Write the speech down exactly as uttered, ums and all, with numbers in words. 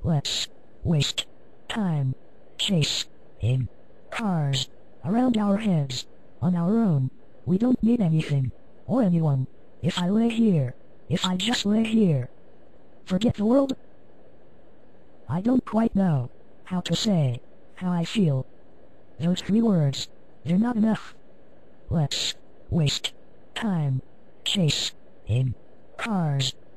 Let's waste time chasing cars around our heads on our own. We don't need anything or anyone. If I lay here, if I just lay here, forget the world? I don't quite know how to say how I feel. Those three words, they're not enough. Let's waste time chasing cars